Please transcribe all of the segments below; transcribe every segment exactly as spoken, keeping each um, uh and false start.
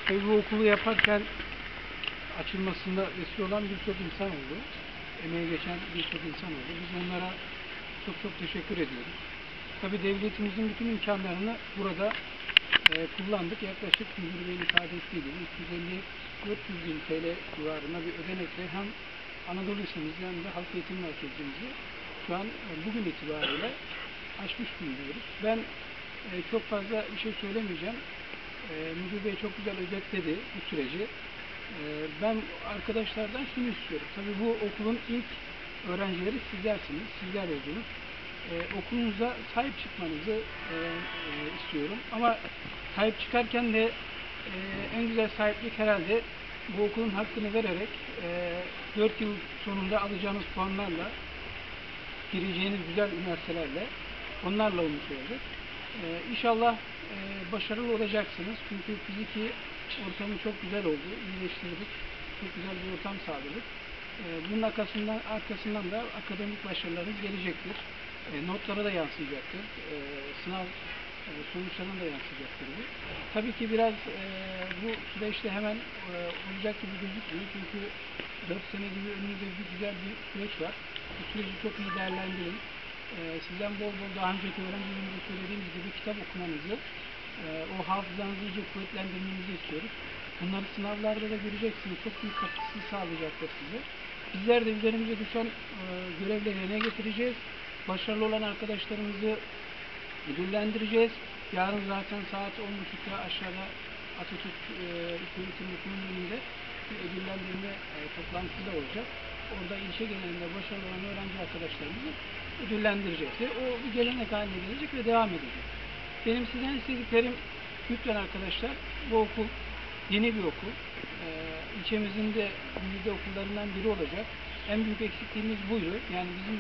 Tabii bu okulu yaparken açılmasında vesile olan birçok insan oldu. Emeği geçen birçok insan oldu. Biz onlara çok çok teşekkür ediyoruz. Tabii devletimizin bütün imkanlarını burada e, kullandık. Yaklaşık müdür beyin ifade ettiği gibi üç yüz elli dört yüz bin T L civarında bir ödenekle hem Anadolu Lisemizi hem de Halk Eğitim Merkezimizi şu an e, bugün itibariyle açmış bulunuyoruz. Ben e, çok fazla bir şey söylemeyeceğim. E, müdür Bey çok güzel özetledi bu süreci. E, ben arkadaşlardan şunu istiyorum. Tabii bu okulun ilk öğrencileri sizlersiniz, sizler oldunuz. E, okulunuza sahip çıkmanızı e, e, istiyorum. Ama sahip çıkarken de e, en güzel sahiplik herhalde bu okulun hakkını vererek e, dört yıl sonunda alacağınız puanlarla gireceğiniz güzel üniversitelerle onlarla olmuş olacak. Ee, İnşallah e, başarılı olacaksınız. Çünkü fiziki ortamı çok güzel oldu. İyileştirdik. Çok güzel bir ortam sağladık. Ee, bunun arkasından, arkasından da akademik başarılarınız gelecektir. E, notlara da yansıyacaktır. E, sınav e, sonuçlarına da yansıyacaktır bu. Tabii ki biraz e, bu süreçte hemen e, olacak gibi gözükmüyor. Çünkü dört sene gibi önünüzde bir güzel bir süreç var. Bu süreci çok iyi değerlendirin. Ee, sizden bol bol daha önceki öğrencilerimize söylediğimiz gibi kitap okumanızı, e, o hafızanızı iyice kuvvetlendirmenizi istiyoruz. Bunları sınavlarda da göreceksiniz. Çok büyük katkısı sağlayacaktır size. Bizler de üzerimize düşen e, görevleri yerine getireceğiz. Başarılı olan arkadaşlarımızı ödüllendireceğiz. Yarın zaten saat on buçukta aşağıda Atatürk e, İlköğretim Okulu'nun önünde bir ödüllendirme e, toplantısı da olacak. Orada ilçe genelinde başarılı olan öğrenci arkadaşlarımızı ödüllendireceğiz. Ve o bir gelenek haline gelecek ve devam edecek. Benim sizden istediklerim lütfen arkadaşlar, bu okul yeni bir okul. Ee, ilçemizin de güzide okullarından biri olacak. En büyük eksikliğimiz buydu. Yani bizim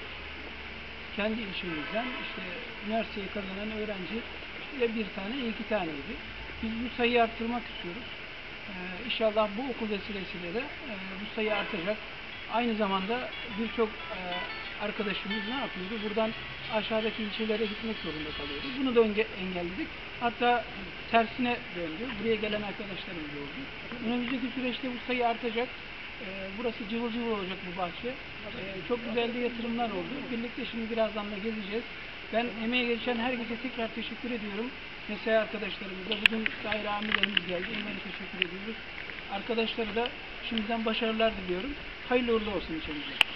kendi ilçemizden işte üniversiteyi kazanan öğrenci ya bir tane ya iki taneydi. Biz bu sayıyı arttırmak istiyoruz. Ee, İnşallah bu okul vesilesiyle de e, bu sayı artacak. Aynı zamanda birçok e, arkadaşımız ne yapıyordu? Buradan aşağıdaki ilçelere gitmek zorunda kalıyordu. Bunu da engelledik. Hatta tersine döndü. Buraya gelen arkadaşlarımız oldu. Önümüzdeki süreçte bu sayı artacak. Ee, burası cıvıl cıvıl olacak bu bahçe. Ee, çok güzel de yatırımlar oldu. Birlikte şimdi birazdan da gezeceğiz. Ben emeğe geçen herkese tekrar teşekkür ediyorum. Mesai arkadaşlarımıza, bugün daire amirlerimiz geldi. Onlara teşekkür ediyoruz. Arkadaşlara da şimdiden başarılar diliyorum. Hayırlı uğurlu olsun içimizde.